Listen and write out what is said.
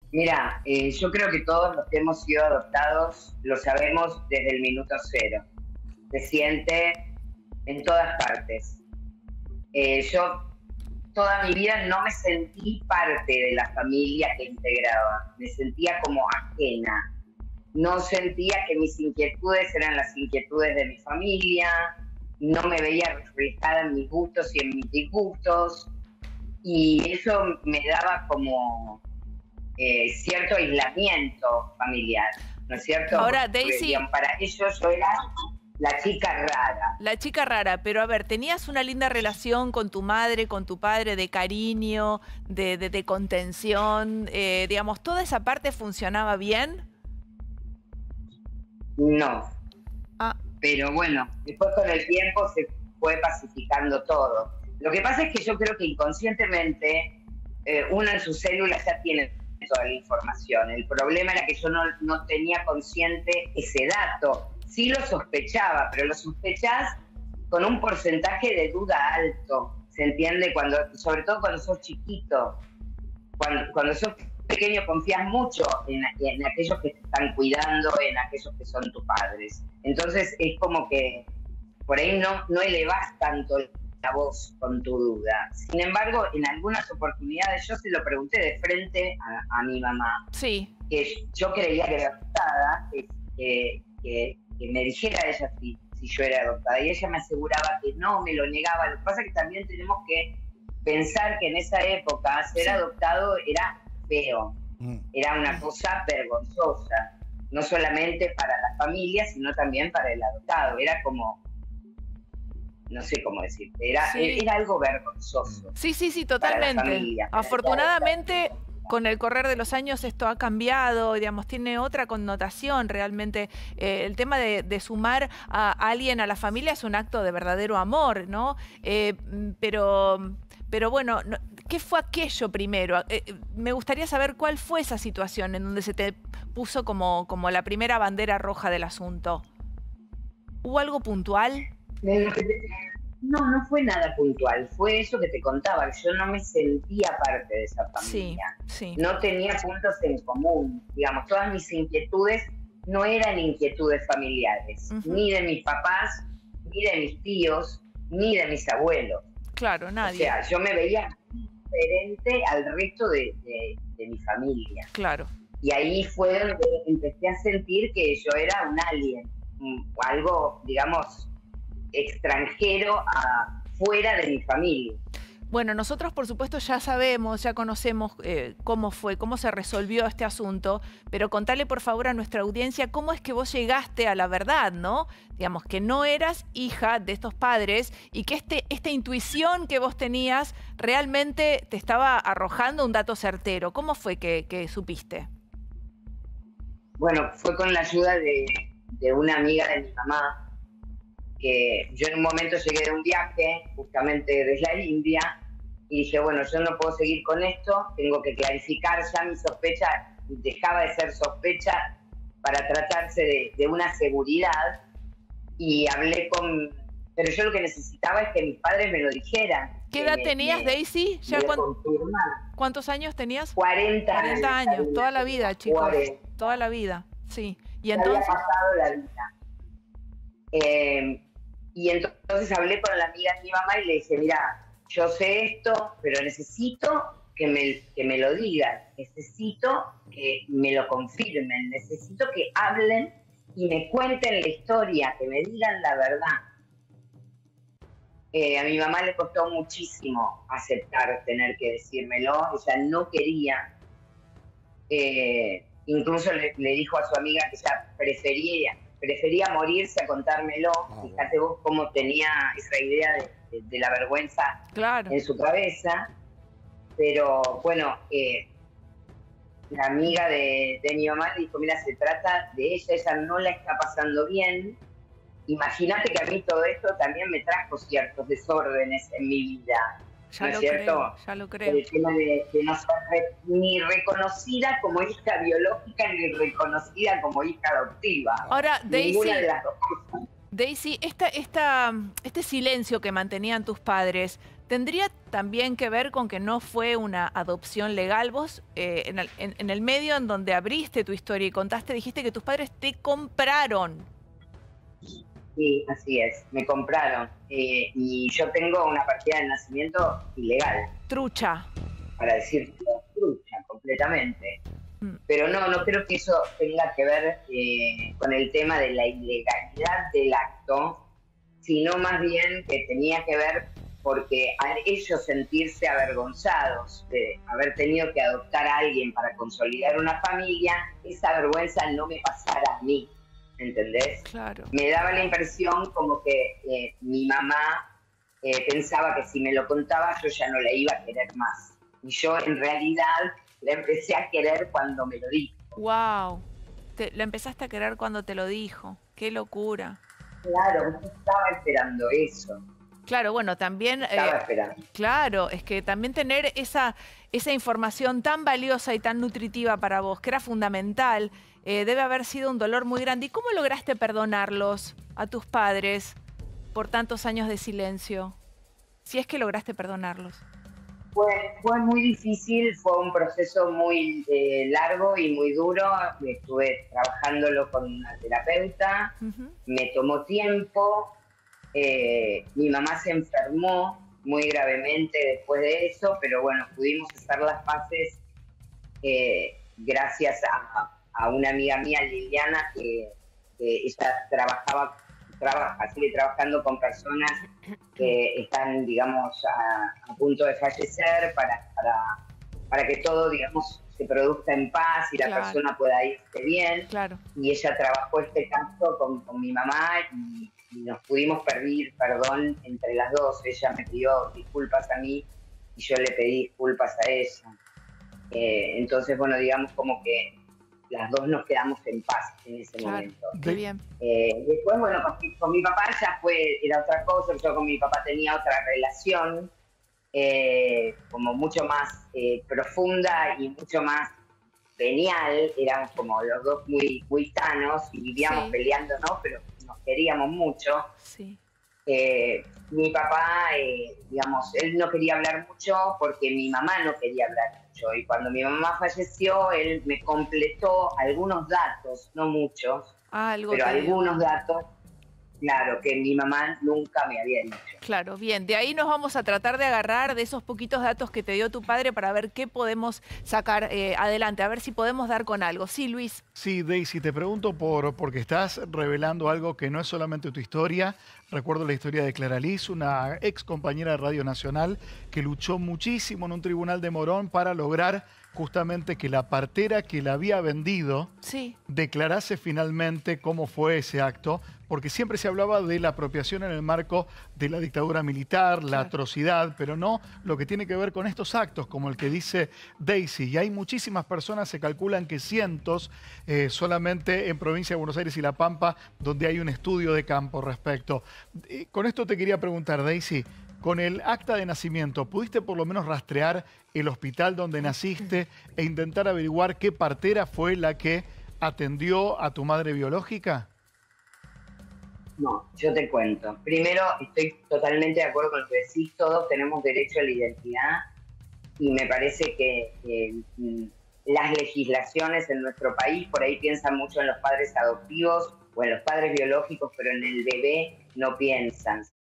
Mira, yo creo que todos los que hemos sido adoptados lo sabemos desde el minuto cero. Se siente en todas partes. Yo toda mi vida no me sentí parte de la familia que integraba, me sentía como ajena. No sentía que mis inquietudes eran las inquietudes de mi familia, no me veía reflejada en mis gustos y en mis disgustos, y eso me daba como cierto aislamiento familiar, ¿no es cierto? Ahora, Porque, Daisy, digamos, para ellos yo era la chica rara. la chica rara, pero a ver, ¿tenías una linda relación con tu madre, con tu padre, de cariño, de contención? Digamos, ¿toda esa parte funcionaba bien? No, Ah, pero bueno, después con el tiempo se fue pacificando todo. Lo que pasa es que yo creo que inconscientemente uno en sus células ya tiene toda la información. El problema era que yo no tenía consciente ese dato. Sí lo sospechaba, pero lo sospechás con un porcentaje de duda alto. ¿Se entiende? Sobre todo cuando sos chiquito. Cuando sos pequeño confías mucho en aquellos que te están cuidando, en aquellos que son tus padres. Entonces es como que por ahí no elevás tanto la voz con tu duda. Sin embargo, en algunas oportunidades yo se lo pregunté de frente a mi mamá, sí. que yo creía que era adoptada, que me dijera ella si yo era adoptada, y ella me aseguraba que no, me lo negaba. Lo que pasa es que también tenemos que pensar que en esa época ser adoptado era feo, era una cosa vergonzosa, no solamente para la familia, sino también para el adoptado. Era como, no sé cómo decirte, era algo vergonzoso. Sí, sí, sí, totalmente. Familia, Afortunadamente, con el correr de los años esto ha cambiado, digamos, tiene otra connotación realmente. El tema de sumar a alguien a la familia es un acto de verdadero amor, ¿no? Pero bueno, ¿qué fue aquello primero? Me gustaría saber cuál fue esa situación en donde se te puso como la primera bandera roja del asunto. ¿Hubo algo puntual? No fue nada puntual, fue eso que te contaba, yo no me sentía parte de esa familia, sí. No tenía puntos en común, digamos, todas mis inquietudes no eran inquietudes familiares, ni de mis papás, ni de mis tíos, ni de mis abuelos. Claro, nadie. O sea, yo me veía diferente al resto de mi familia. Claro. Y ahí fue donde empecé a sentir que yo era un alien, algo, digamos, extranjero fuera de mi familia. Bueno, nosotros por supuesto ya sabemos, ya conocemos cómo fue, cómo se resolvió este asunto, pero contale por favor a nuestra audiencia cómo es que vos llegaste a la verdad, ¿no? Digamos, que no eras hija de estos padres y que esta intuición que vos tenías realmente te estaba arrojando un dato certero. ¿Cómo fue que supiste? Bueno, fue con la ayuda de una amiga de mi mamá, que yo en un momento llegué de un viaje, justamente desde la India, y dije, bueno, yo no puedo seguir con esto, tengo que clarificar ya mi sospecha, dejaba de ser sospecha para tratarse de una seguridad, y hablé pero yo lo que necesitaba es que mis padres me lo dijeran. ¿Qué edad tenías, Daisy? ¿Cuántos años tenías? 40 años. 40 años, toda la vida, chicos. 40. Toda la vida, sí. Y entonces había pasado la vida. Y entonces hablé con la amiga de mi mamá y le dije, mira, yo sé esto, pero necesito que me lo digan, necesito que me lo confirmen, necesito que hablen y me cuenten la historia, que me digan la verdad. A mi mamá le costó muchísimo aceptar tener que decírmelo, ella no quería. Incluso le dijo a su amiga que ella prefería morirse a contármelo. Fíjate vos cómo tenía esa idea de la vergüenza en su cabeza. Pero bueno, la amiga de mi mamá le dijo, mira, se trata de ella no la está pasando bien. Imagínate que a mí todo esto también me trajo ciertos desórdenes en mi vida. Ya lo creo, ya lo creo. El tema de no ser ni reconocida como hija biológica ni reconocida como hija adoptiva. Ahora, ninguna de las dos cosas. Daisy, este silencio que mantenían tus padres, ¿Tendría también que ver con que no fue una adopción legal? Vos, en el medio en donde abriste tu historia y contaste, dijiste que tus padres te compraron. Sí, así es, me compraron. Y yo tengo una partida de nacimiento ilegal, Trucha. para decir trucha completamente. Mm. Pero no creo que eso tenga que ver con el tema de la ilegalidad del acto, sino más bien que tenía que ver porque al ellos sentirse avergonzados de haber tenido que adoptar a alguien para consolidar una familia, esa vergüenza no me pasara a mí, ¿entendés? Claro. Me daba la impresión como que mi mamá pensaba que si me lo contaba yo ya no la iba a querer más. Y yo en realidad la empecé a querer cuando me lo dijo. Wow. La empezaste a querer cuando te lo dijo. Qué locura. Claro, yo estaba esperando eso. Claro, bueno, también... Estaba esperando. Claro, es que también tener esa información tan valiosa y tan nutritiva para vos, que era fundamental, debe haber sido un dolor muy grande. ¿Y cómo lograste perdonarlos a tus padres por tantos años de silencio? Si es que lograste perdonarlos. Fue muy difícil, fue un proceso muy largo y muy duro. Estuve trabajándolo con una terapeuta, me tomó tiempo. Mi mamá se enfermó muy gravemente después de eso, pero bueno, pudimos hacer las paces gracias a una amiga mía, Liliana, que ella sigue trabajando con personas que están, digamos, a punto de fallecer para que todo, digamos, se produzca en paz y la persona pueda irse bien. Claro. Y ella trabajó este caso con mi mamá y nos pudimos pedir perdón entre las dos. Ella me pidió disculpas a mí y yo le pedí disculpas a ella. Entonces, bueno, digamos como que las dos nos quedamos en paz en ese momento. Qué bien. Después, bueno, con mi papá ya era otra cosa. Yo con mi papá tenía otra relación, como mucho más profunda y mucho más genial. Éramos como los dos muy, muy sanos y vivíamos peleando, ¿no? Pero nos queríamos mucho. Sí. Mi papá, digamos, él no quería hablar mucho porque mi mamá no quería hablar mucho. Y cuando mi mamá falleció, él me completó algunos datos, no muchos, pero algunos datos, claro, que mi mamá nunca me había dicho. Claro, bien. De ahí nos vamos a tratar de agarrar de esos poquitos datos que te dio tu padre para ver qué podemos sacar adelante, a ver si podemos dar con algo. Sí, Luis. Sí, Daisy, te pregunto porque estás revelando algo que no es solamente tu historia. Recuerdo la historia de Clara Liz, una ex compañera de Radio Nacional que luchó muchísimo en un tribunal de Morón para lograr justamente que la partera que la había vendido declarase finalmente cómo fue ese acto, porque siempre se hablaba de la apropiación en el marco de la dictadura militar, la atrocidad, pero no lo que tiene que ver con estos actos, como el que dice Daisy. Y hay muchísimas personas, se calculan que cientos, solamente en provincia de Buenos Aires y La Pampa, donde hay un estudio de campo respecto. Con esto te quería preguntar, Daisy, con el acta de nacimiento, ¿pudiste por lo menos rastrear el hospital donde naciste e intentar averiguar qué partera fue la que atendió a tu madre biológica? No, yo te cuento. Primero, estoy totalmente de acuerdo con lo que decís. Todos tenemos derecho a la identidad y me parece que las legislaciones en nuestro país por ahí piensan mucho en los padres adoptivos o en los padres biológicos, pero en el bebé no piensan.